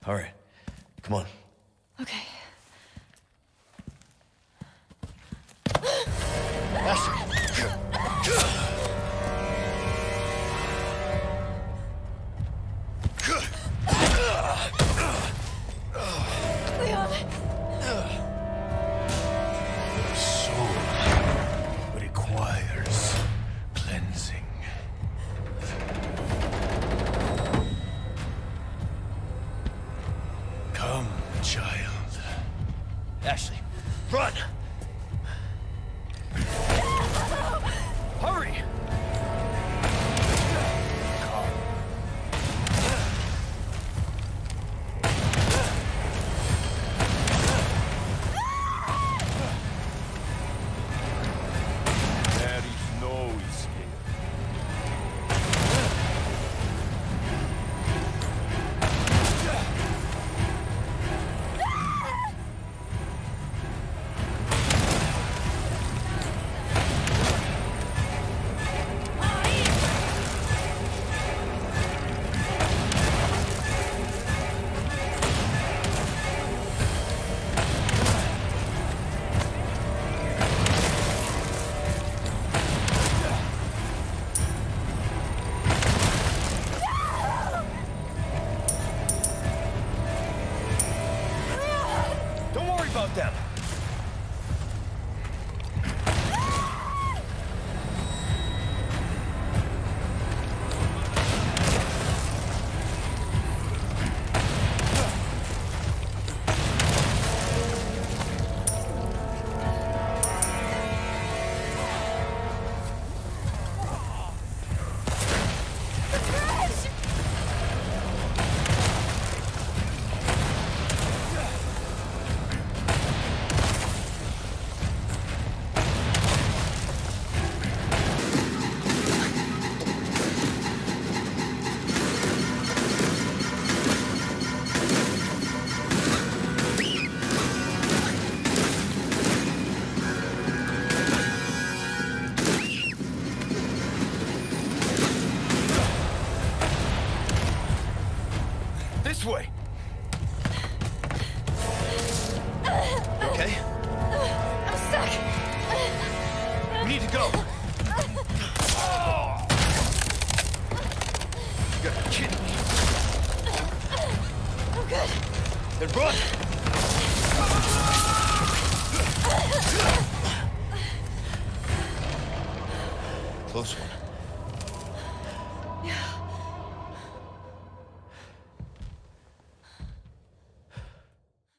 All right. Come on. Okay. Ashley! Leon! Your soul requires cleansing. Come, child. Ashley, run! Hurry! There is no escape. Don't worry about them! This way! You okay? I'm stuck! We need to go! You gotta be kidding me! I'm good. Then run!